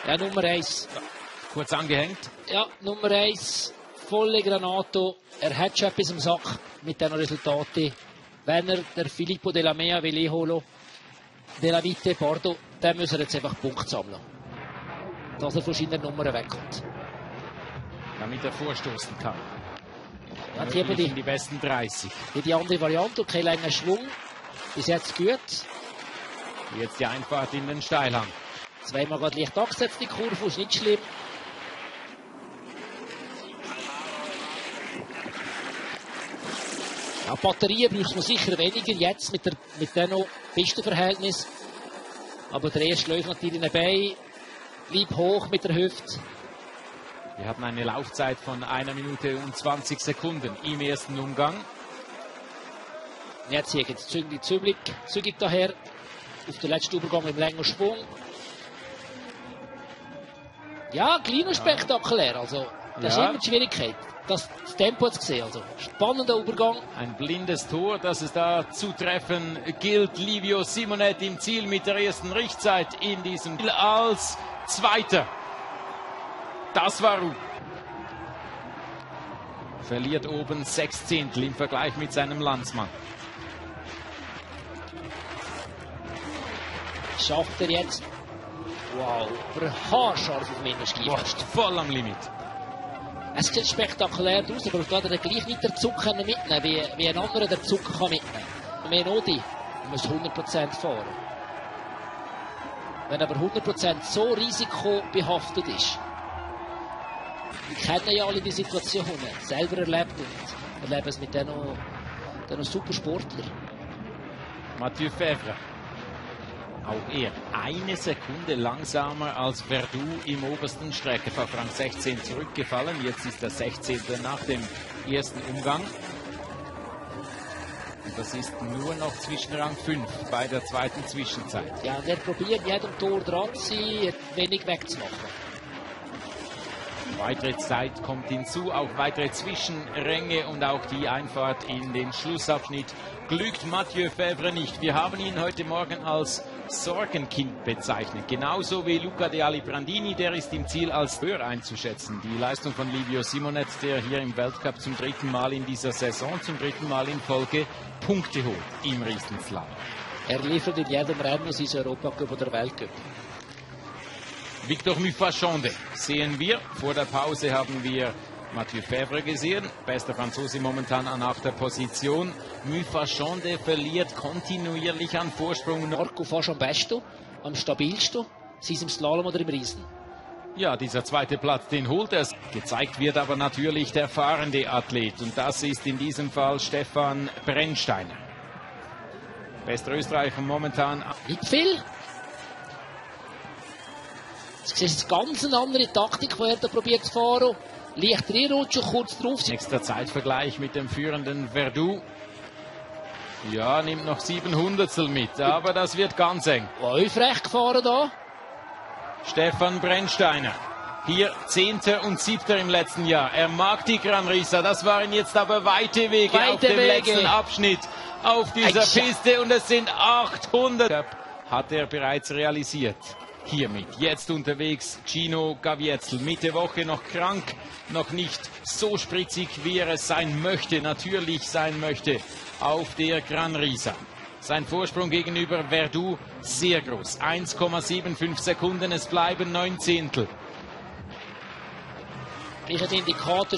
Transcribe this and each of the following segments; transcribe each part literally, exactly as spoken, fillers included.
Ja, Nummer eins. Kurz angehängt. Ja, Nummer eins. Volle Granato. Er hat schon etwas im Sack mit diesen Resultaten. Wenn er der Filippo Della Mea will einholen, Della Vite, Porto, dann muss er jetzt einfach Punkte sammeln. Dass er von seiner Nummer wegkommt. Damit er vorstoßen kann. Ja, die, die, in die besten dreißig. Die, die andere Variante, kein länger Schwung. Bis jetzt gut. Jetzt die Einfahrt in den Steilhang. Zweimal gerade leicht angesetzt, die Kurve, ist nicht schlimm. Ja, Batterien braucht man sicher weniger jetzt mit, der, mit dem Pistenverhältnis. Aber der erste läuft natürlich dabei. Lieb hoch mit der Hüfte. Wir hatten eine Laufzeit von einer Minute und zwanzig Sekunden im ersten Umgang. Jetzt hier geht es zügig, zügig, zügig daher. Auf den letzten Übergang im längeren Schwung. Ja, kleiner spektakulär. Also, das ja. ist immer die Schwierigkeit. Das, das Tempo hat es gesehen. Also, spannender Übergang. Ein blindes Tor, das es da zu treffen gilt. Livio Simonet im Ziel mit der ersten Richtzeit in diesem Spiel als Zweiter. Das war Ru. Verliert oben sechs Zehntel im Vergleich mit seinem Landsmann. Schafft er jetzt. Wow, haarscharf auf Minderski. Voll am Limit. Es sieht spektakulär aus, aber da hat er gleich nicht den Zug mitnehmen wie, wie ein anderer den Zug kann mitnehmen kann. Menodi muss hundert Prozent fahren. Wenn aber hundert Prozent so risikobehaftet ist, wir kennen ja alle die Situationen, selber erlebt und erleben es mit diesen super Sportlern. Mathieu Febvre. Auch er eine Sekunde langsamer als Verdoux im obersten Streckenfahrt. Rang sechzehn zurückgefallen. Jetzt ist der sechzehnte nach dem ersten Umgang. Und das ist nur noch zwischen Rang fünf bei der zweiten Zwischenzeit. Ja, und er probiert jedem Tor dran zu sein, wenig wegzumachen. Weitere Zeit kommt hinzu, auch weitere Zwischenränge und auch die Einfahrt in den Schlussabschnitt glückt Mathieu Febvre nicht. Wir haben ihn heute Morgen als Sorgenkind bezeichnet. Genauso wie Luca De Alibrandini, der ist im Ziel als höher einzuschätzen. Die Leistung von Livio Simonet, der hier im Weltcup zum dritten Mal in dieser Saison, zum dritten Mal in Folge Punkte holt im Riesenslalom. Er liefert in jedem Rennen aus diesem Europacup oder Weltcup. Victor Mufachonde sehen wir. Vor der Pause haben wir Mathieu Febvre gesehen. Bester Franzose momentan an achter Position. Mufachonde verliert kontinuierlich an Vorsprung. Marco fast am besten, am stabilsten. Sie ist im Slalom oder im Riesen. Ja, dieser zweite Platz, den holt er. Gezeigt wird aber natürlich der fahrende Athlet. Und das ist in diesem Fall Stefan Brennsteiner. Bester Österreicher momentan. Nicht viel. Das ist eine ganz andere Taktik, die er da probiert zu fahren. Leicht reinrutschen, kurz drauf. Nächster Zeitvergleich mit dem führenden Verdoux. Ja, nimmt noch sieben Hundertstel mit, aber das wird ganz eng. Oh, frech gefahren da. Stefan Brennsteiner. Hier Zehnter und Siebter im letzten Jahr. Er mag die Gran Risa. Das waren jetzt aber weite Wege weite auf dem Wege. letzten Abschnitt auf dieser Eicha. Piste. Und es sind achthundert. Hat er bereits realisiert. Hiermit jetzt unterwegs Gino Gaviezel. Mitte Woche noch krank, noch nicht so spritzig, wie er es sein möchte, natürlich sein möchte auf der Gran Risa. Sein Vorsprung gegenüber Verdoux sehr groß. eins Komma fünfundsiebzig Sekunden, es bleiben neun Zehntel. Gleicher Indikator.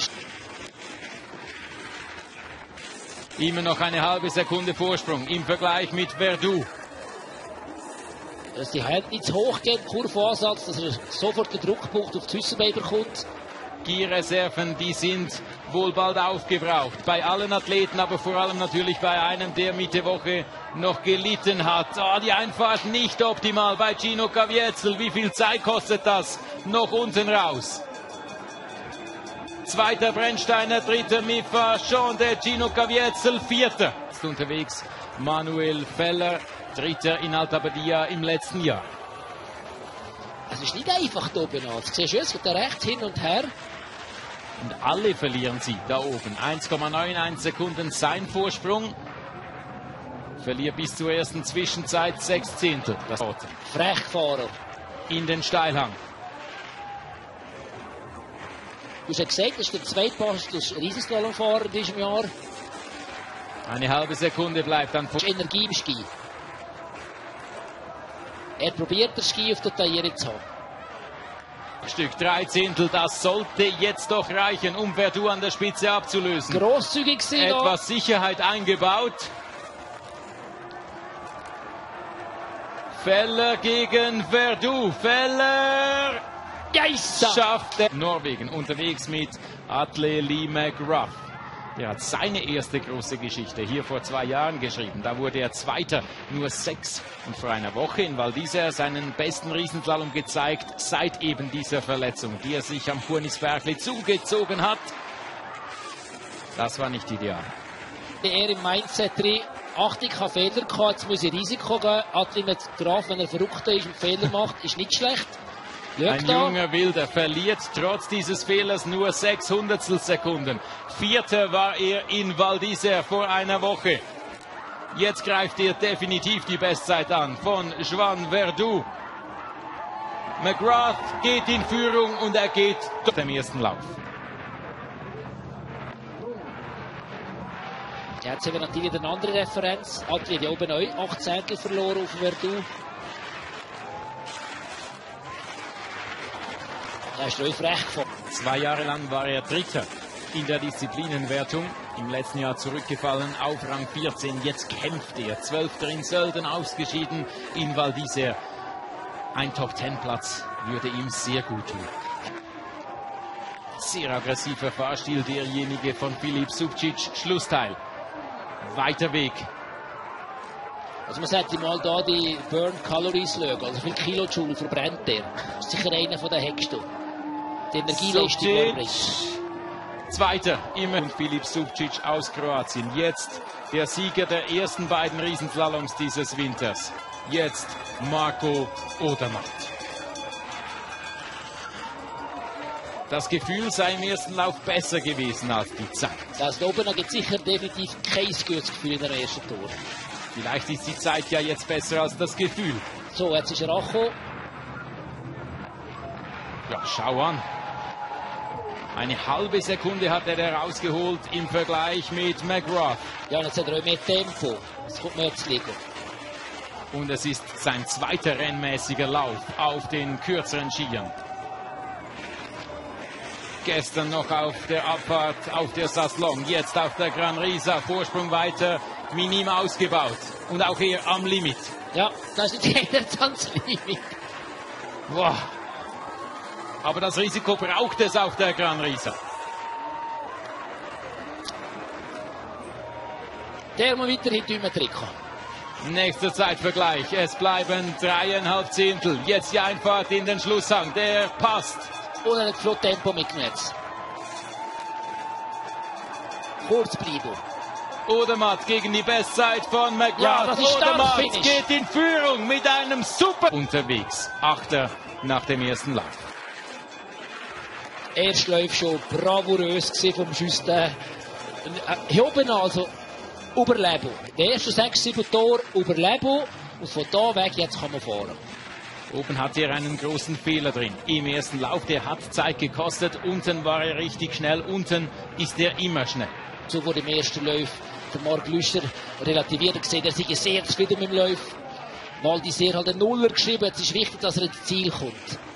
Immer noch eine halbe Sekunde Vorsprung im Vergleich mit Verdoux. Dass die Hände nicht zu hoch gehen, Kurvenansatz, dass er sofort den Druckpunkt auf die Hüsselbein bekommt. Die Reserven, die sind wohl bald aufgebraucht. Bei allen Athleten, aber vor allem natürlich bei einem, der Mitte Woche noch gelitten hat. Oh, die Einfahrt nicht optimal bei Gino Gaviezel. Wie viel Zeit kostet das? Noch unten raus. Zweiter Brennsteiner, dritter Mufachonde, Gino Gaviezel, vierter. Ist unterwegs Manuel Feller. Dritter in Alta Badia im letzten Jahr. Es ist nicht einfach da oben an. Du siehst, es geht da rechts hin und her. Und alle verlieren sie da oben. eins Komma einundneunzig Sekunden sein Vorsprung. Verliert bis zur ersten Zwischenzeit sechs Zehntel. Das Frech gefahren. in den Steilhang. Du hast ja gesagt, das ist der zweitbeste Riesenslalomfahrer in diesem Jahr. Eine halbe Sekunde bleibt dann vor. Energie im Ski. Er probiert, den Ski auf der Taillere zu haben. Stück drei Zehntel, das sollte jetzt doch reichen, um Verdoux an der Spitze abzulösen. Grosszügig sind Etwas Sicherheit eingebaut. Feller gegen Verdoux. Feller Geissa. schafft er. Norwegen unterwegs mit Atle Lee McGrath. Der hat seine erste große Geschichte hier vor zwei Jahren geschrieben. Da wurde er Zweiter, nur sechs. Und vor einer Woche in Val d'Isère seinen besten Riesenslalom gezeigt, seit eben dieser Verletzung, die er sich am Furnisbergli zugezogen hat. Das war nicht ideal. Er im Mindset drin, Achtung, ich habe Fehler gehabt, jetzt muss ich Risiko gehen. Atle McGrath, wenn er verrückt ist und Fehler macht, ist nicht schlecht. Schau Ein da. junger Wilder verliert trotz dieses Fehlers nur sechs Hundertstel Sekunden. Vierter war er in Val d'Isère vor einer Woche. Jetzt greift er definitiv die Bestzeit an von Joan Verdoux. McGrath geht in Führung und er geht durch den ersten Lauf. Jetzt haben wir natürlich eine andere Referenz. Atle hat ja oben auch acht Zehntel verloren auf Verdoux. Er ist frech gefahren. Zwei Jahre lang war er Dritter in der Disziplinenwertung. Im letzten Jahr zurückgefallen auf Rang vierzehn. Jetzt kämpft er. Zwölfter in Sölden, ausgeschieden in Val d'Isère. Ein Top-Ten-Platz würde ihm sehr gut tun. Sehr aggressiver Fahrstil, derjenige von Filip Subčić. Schlussteil. Weiter Weg. Also man sollte mal da die Burn Calories schauen. Also wie viel Kilojoule verbrennt er. Das ist sicher einer von den Hexten. Die Energieleistung, die er bringt. Zweiter immer und Filip Subčić aus Kroatien. Jetzt der Sieger der ersten beiden Riesenslaloms dieses Winters. Jetzt Marco Odermatt. Das Gefühl sei im ersten Lauf besser gewesen als die Zeit. Das da oben gibt sicher definitiv kein gutes Gefühl in der ersten Tour. Vielleicht ist die Zeit ja jetzt besser als das Gefühl. So, jetzt ist er angekommen. Ja, schau an. Eine halbe Sekunde hat er herausgeholt im Vergleich mit McGrath. Ja, und jetzt hat er auch mehr Tempo. Das kommt mir jetzt liegen. Und es ist sein zweiter rennmäßiger Lauf auf den kürzeren Skiern. Gestern noch auf der Abfahrt auf der Saslong, jetzt auf der Gran Risa. Vorsprung weiter, minim ausgebaut. Und auch hier am Limit. Ja, das ist jetzt ans Limit. Boah. Aber das Risiko braucht es auf der Gran Risa. Der muss weiter hinter ihm tricken. Nächster Zeitvergleich. Es bleiben dreieinhalb Zehntel. Jetzt die Einfahrt in den Schlusshang. Der passt. Und er hat flott Tempo mitgenommen. Kurz bleiben. Odermatt gegen die Bestzeit von McGrath. Ja, das ist Odermatt Finish. geht in Führung mit einem super unterwegs. Achter nach dem ersten Lauf. Erst läuft schon bravourös vom Schüsten. Hier oben also überleben. Die ersten sechs, sieben Tore überleben. Und von da weg jetzt kann man fahren. Oben hat er einen großen Fehler drin. Im ersten Lauf, der hat Zeit gekostet. Unten war er richtig schnell. Unten ist er immer schnell. So wurde im ersten Lauf der Marc Lüscher relativiert. Er gesehen, er sei sehr zufrieden mit dem Lauf. Val d'Isère hat einen Nuller geschrieben. Es ist wichtig, dass er ins Ziel kommt.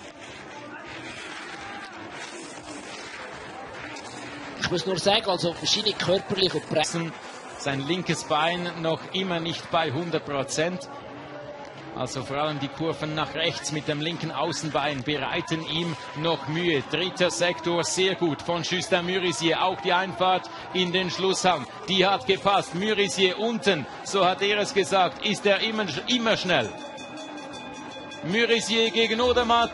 Ich muss nur sagen, also verschiedene körperliche Pressen. Sein linkes Bein noch immer nicht bei hundert Prozent. Also vor allem die Kurven nach rechts mit dem linken Außenbein bereiten ihm noch Mühe. Dritter Sektor, sehr gut von Justin Murisier. Auch die Einfahrt in den Schlusshang, die hat gepasst. Murisier unten, so hat er es gesagt, ist er immer, immer schnell. Murisier gegen Odermatt.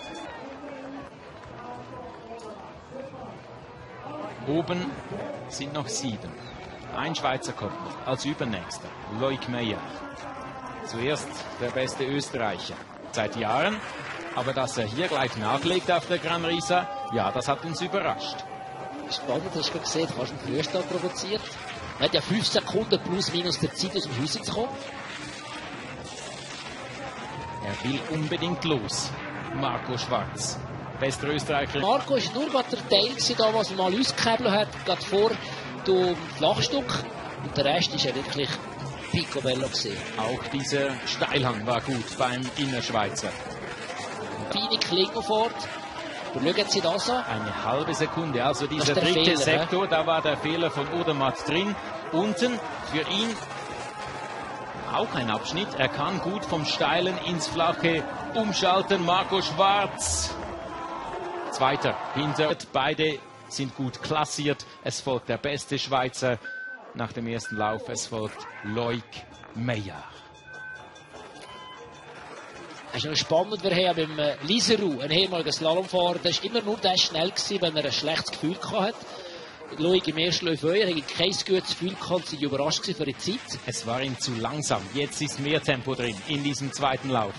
Oben sind noch sieben. Ein Schweizer kommt noch als Übernächster, Loic Meyer. Zuerst der beste Österreicher seit Jahren, aber dass er hier gleich nachlegt auf der Gran Risa, ja, das hat uns überrascht. Spannend, hast du gesehen, fast einen Frühstart provoziert. Er hat ja fünf Sekunden plus minus der Zeit, aus dem Haus zu kommen. Er will unbedingt los, Marco Schwarz. bester Österreicher. Marco ist nur gerade der Teil gewesen, da, was er mal ausgehebelt hat, gerade vor dem Flachstück. Und der Rest ist ja wirklich picobello gewesen. Auch dieser Steilhang war gut beim Innerschweizer. Feine Klingelfahrt. Schauen Sie das an. Eine halbe Sekunde, also dieser der dritte Fehler, Sektor, da war der Fehler von Odermatt drin. Unten für ihn auch ein Abschnitt. Er kann gut vom Steilen ins Flache umschalten. Marco Schwarz, Zweiter hinter. Beide sind gut klassiert. Es folgt der beste Schweizer nach dem ersten Lauf. Es folgt Loic Meillard. Es ist noch spannend, wir haben beim Liseroux, ein ehemaliger Slalomfahrer, der ist immer nur der schnell gewesen, wenn er ein schlechtes Gefühl hatte. Loic im ersten Lauf, er hatte kein gutes Gefühl gehabt, sie war überrascht für die Zeit. Es war ihm zu langsam. Jetzt ist mehr Tempo drin in diesem zweiten Lauf.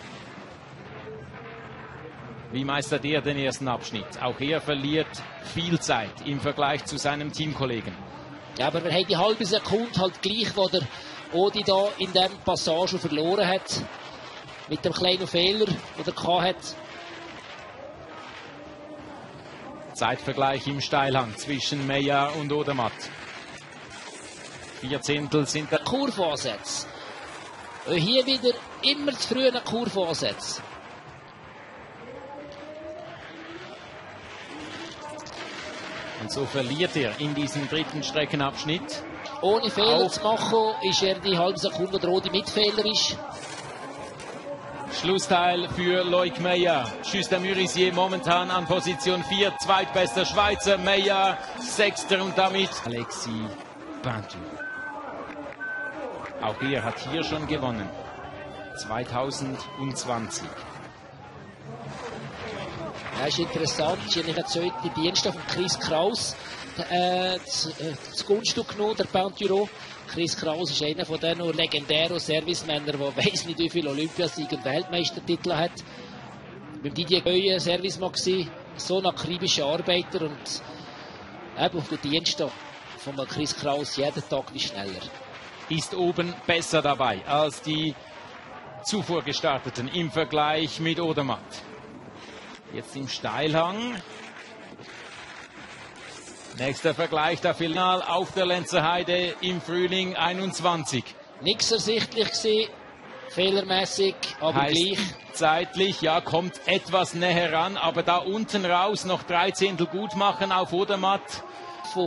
Wie meistert er den ersten Abschnitt? Auch er verliert viel Zeit im Vergleich zu seinem Teamkollegen. Ja, aber wir haben die halbe Sekunde halt gleich, wo der Odi da in der Passage verloren hat. Mit dem kleinen Fehler, den er hatte. Zeitvergleich im Steilhang zwischen Meillard und Odermatt. Vier Zehntel sind der Kurvansatz. Hier wieder immer zu früh einen Kurvansatz. Und so verliert er in diesem dritten Streckenabschnitt. Ohne Fehler Auf zu machen, ist er die halbe Sekunde, der Odi Mitfehler ist. Schlussteil für Loic Meillard. Schuster Murisier momentan an Position vier, zweitbester Schweizer. Meillard, Sechster und damit Alexis Peinture. Auch er hat hier schon gewonnen. zweitausendzwanzig. Ja, ist interessant. Ich habe den zweiten Dienst von Chris Kraus äh, das Grundstück genommen, der Peinture. Chris Kraus ist einer von den legendären Servicemännern, der weiss nicht, wie viele Olympiasiege und Weltmeistertitel hat. Mit Didier Goye Servicemann gewesen, so ein akribischer Arbeiter und eben auf den Dienst von Chris Kraus jeden Tag wie schneller. Ist oben besser dabei als die zuvor gestarteten im Vergleich mit Odermatt. Jetzt im Steilhang. Nächster Vergleich, der Final auf der Lenzerheide im Frühling einundzwanzig. Nichts ersichtlich gewesen, fehlermäßig, aber heißt gleich. Zeitlich, ja, kommt etwas näher ran, aber da unten raus noch drei Zehntel gut machen auf Odermatt. Von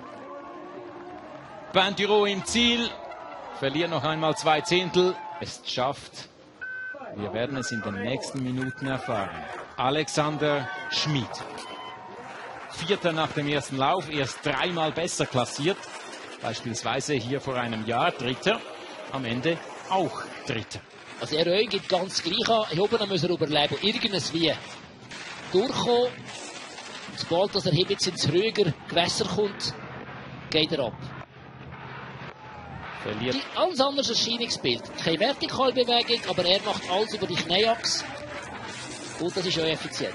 Peinture im Ziel, verliert noch einmal zwei Zehntel. Es schafft, wir werden es in den nächsten Minuten erfahren. Alexander Schmid. Vierter nach dem ersten Lauf, erst dreimal besser klassiert. Beispielsweise hier vor einem Jahr Dritter, am Ende auch Dritter. Also er geht ganz gleich an. Hier oben muss er überleben. Irgendwas wie durchkommen. Und sobald dass er hier jetzt ins ruhige Gewässer kommt, geht er ab. Verliert. Die, ganz anderes Erscheinungsbild. Keine Vertikalbewegung, aber er macht alles über die Knieachse. Und das ist auch effizient.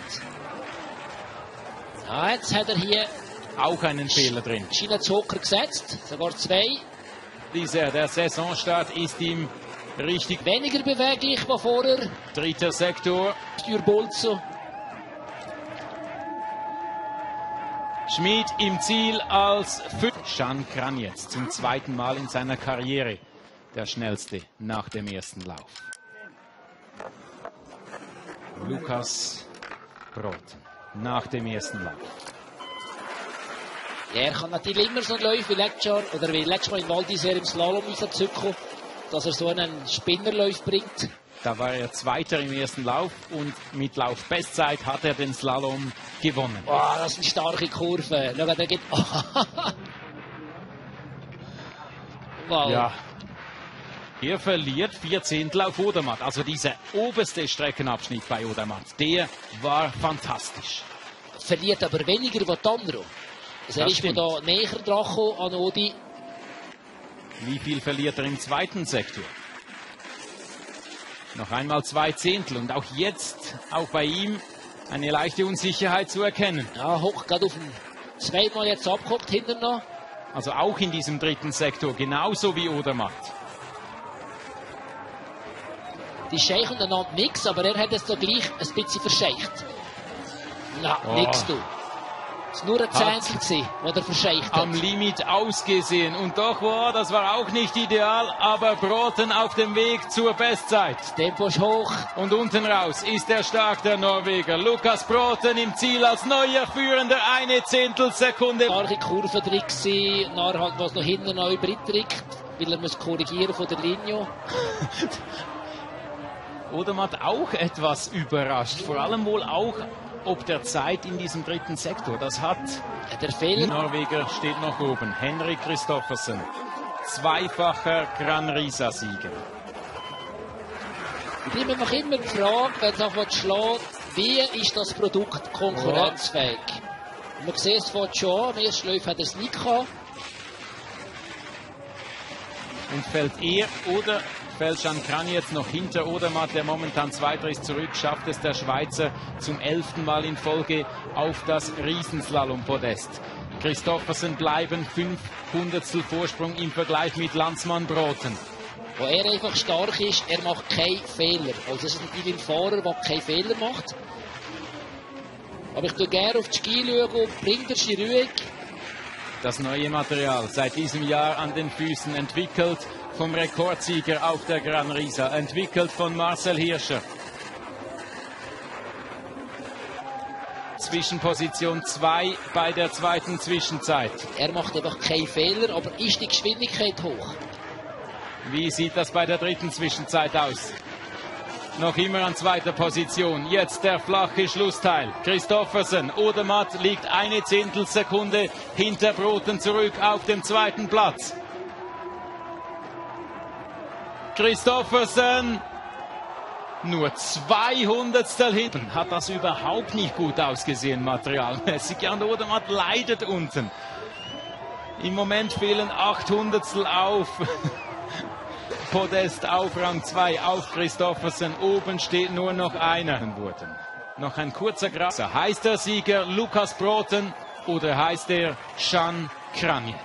Ja, jetzt hat er hier auch einen Fehler drin. Schienenzocker gesetzt, sogar zwei. Dieser, der Saisonstart ist ihm richtig weniger beweglich als vorher. Dritter Sektor. Stürbolzo. Schmid im Ziel als Jean Kranjec zum zweiten Mal in seiner Karriere der schnellste nach dem ersten Lauf. Lukas Broten nach dem ersten Lauf. Ja, er kann natürlich immer so einen Lauf wie letztes Jahr, oder wie letztes Mal in Val d'Isère im Slalom rauszücken, dass er so einen Spinnerlauf bringt. Da war er Zweiter im ersten Lauf und mit Laufbestzeit hat er den Slalom gewonnen. Wow, das sind starke Kurven. Schau, der geht. Wow. Ja. Er verliert vier Zehntel auf Odermatt. Also dieser oberste Streckenabschnitt bei Odermatt, der war fantastisch. Verliert aber weniger als die anderen. Also er ist mir da näher dran gekommen an Odi. Wie viel verliert er im zweiten Sektor? Noch einmal zwei Zehntel und auch jetzt, auch bei ihm, eine leichte Unsicherheit zu erkennen. Ja, hoch, gerade auf den zweimal jetzt abgehockt hinten noch. Also auch in diesem dritten Sektor, genauso wie Odermatt. Die scheichen einander nichts, aber er hat es da gleich ein bisschen verscheicht. Na, Oh. nix du. Es war nur ein Zehntel, gewesen, wo der verscheicht hat. Am Limit ausgesehen. Und doch, wow, das war auch nicht ideal, aber Bråten auf dem Weg zur Bestzeit. Das Tempo ist hoch. Und unten raus ist er stark, der Norweger. Lukas Bråten im Ziel als neuer Führender, eine Zehntelsekunde. Starke Kurve drin gewesen, nachher halt, was noch hinten noch übertritt, weil er muss korrigieren von der Linie. Odermatt auch etwas überrascht, vor allem wohl auch ob der Zeit in diesem dritten Sektor. Das hat Der Fehler. Norweger steht noch oben. Henrik Kristoffersen, zweifacher Gran Risa-Sieger. Ich bin mir immer die Frage, wenn es auch schlägt, wie ist das Produkt konkurrenzfähig? Man sieht es von schon, am ersten Lauf hat er es nicht gehabt. Und fällt er oder fällt Can Kraniec noch hinter Odermatt, der momentan Zweiter ist, zurück, schafft es der Schweizer zum elften Mal in Folge auf das Riesenslalom-Podest. Kristoffersen bleiben fünf Hundertstel Vorsprung im Vergleich mit Landsmann Bråten. Wo er einfach stark ist, er macht keine Fehler. Also es ist natürlich ein Fahrer, der keine Fehler macht. Aber ich schaue gerne auf die Ski schauen, bringt er sie ruhig. Das neue Material seit diesem Jahr an den Füßen, entwickelt vom Rekordsieger auf der Gran Risa, entwickelt von Marcel Hirscher. Zwischenposition zwei bei der zweiten Zwischenzeit. Er macht einfach keine Fehler, aber ist die Geschwindigkeit hoch? Wie sieht das bei der dritten Zwischenzeit aus? Noch immer an zweiter Position. Jetzt der flache Schlussteil. Kristoffersen, Odermatt liegt eine Zehntelsekunde hinter Bråten zurück auf dem zweiten Platz. Kristoffersen nur zwei Hundertstel hinten. Hat das überhaupt nicht gut ausgesehen, materialmäßig. Ja, und Odermatt leidet unten. Im Moment fehlen acht Hundertstel auf. Podest auf Rang zwei, auf Kristoffersen. Oben steht nur noch einer. Wurden. Noch ein kurzer Gras. Heißt der Sieger Lukas Bråten oder heißt er Can Kraniec?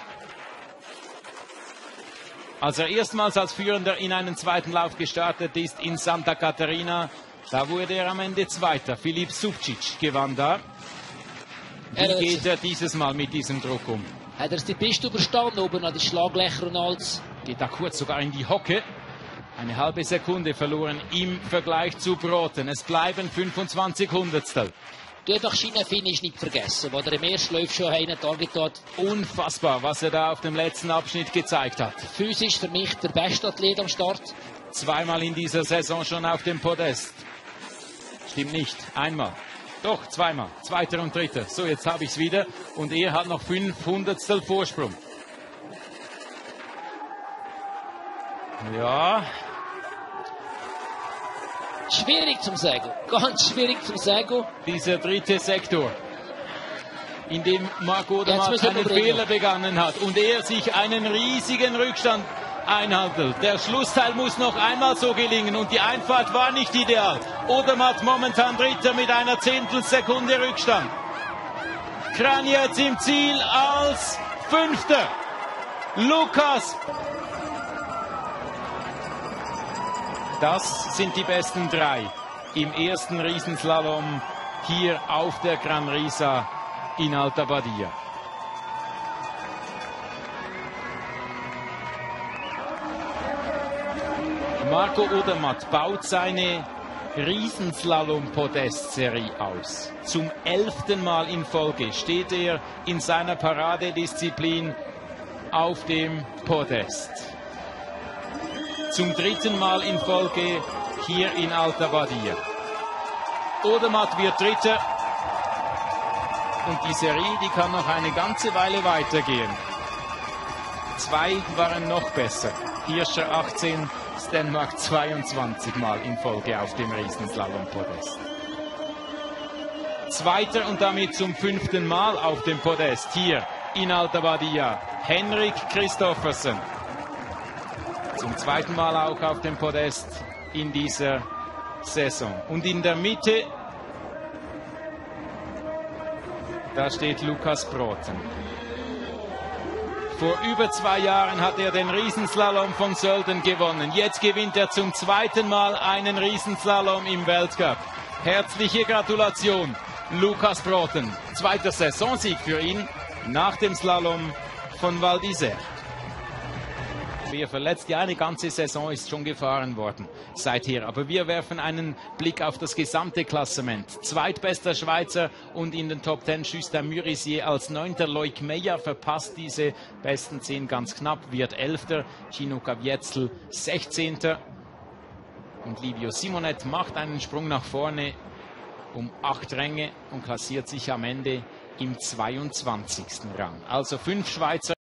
Als er erstmals als Führender in einen zweiten Lauf gestartet ist in Santa Catarina, da wurde er am Ende Zweiter. Filip Subčić gewann da. Wie geht er dieses Mal mit diesem Druck um? Hat er die Piste überstanden, oben an die Schlaglöcher und alles? Geht da kurz sogar in die Hocke. Eine halbe Sekunde verloren im Vergleich zu Bråten. Es bleiben fünfundzwanzig Hundertstel. Du einfach Schienenfinish nicht vergessen, wo er im ersten Lauf schon einen Tag hat. Unfassbar, was er da auf dem letzten Abschnitt gezeigt hat. Physisch für mich der beste Athlet am Start. Zweimal in dieser Saison schon auf dem Podest. Stimmt nicht, einmal. Doch, zweimal. Zweiter und dritter. So, jetzt habe ich es wieder. Und er hat noch fünf Hundertstel Vorsprung. Ja. Schwierig zum Sagen. Ganz schwierig zum Sagen. Dieser dritte Sektor, in dem Marc Odermatt Jetzt müssen wir einen bringen. Fehler begangen hat und er sich einen riesigen Rückstand einhandelt. Der Schlussteil muss noch einmal so gelingen und die Einfahrt war nicht ideal. Odermatt momentan Dritter mit einer Zehntelsekunde Rückstand. Kraniec im Ziel als Fünfter. Lukas. Das sind die besten drei im ersten Riesenslalom hier auf der Gran Risa in Alta Badia. Marco Odermatt baut seine Riesenslalom-Podest-Serie aus. Zum elften Mal in Folge steht er in seiner Paradedisziplin auf dem Podest. Zum dritten Mal in Folge hier in Alta Badia. Odermatt wird Dritter. Und die Serie, die kann noch eine ganze Weile weitergehen. Zwei waren noch besser. Hirscher achtzehn, Stenmark zweiundzwanzig Mal in Folge auf dem Riesenslalom-Podest. Zweiter und damit zum fünften Mal auf dem Podest hier in Alta Badia. Henrik Kristoffersen. Zum zweiten Mal auch auf dem Podest in dieser Saison. Und in der Mitte, da steht Lukas Bråten. Vor über zwei Jahren hat er den Riesenslalom von Sölden gewonnen. Jetzt gewinnt er zum zweiten Mal einen Riesenslalom im Weltcup. Herzliche Gratulation, Lukas Broughton. Zweiter Saisonsieg für ihn nach dem Slalom von Val d'Isère. Wir verletzt, ja, eine ganze Saison ist schon gefahren worden seither. Aber wir werfen einen Blick auf das gesamte Klassement. Zweitbester Schweizer und in den Top Ten Justin Murisier als Neunter. Loic Meyer verpasst diese besten Zehn ganz knapp, wird Elfter. Gino Caviezel Sechzehnter. Und Livio Simonet macht einen Sprung nach vorne um acht Ränge und klassiert sich am Ende im zweiundzwanzigsten Rang. Also fünf Schweizer.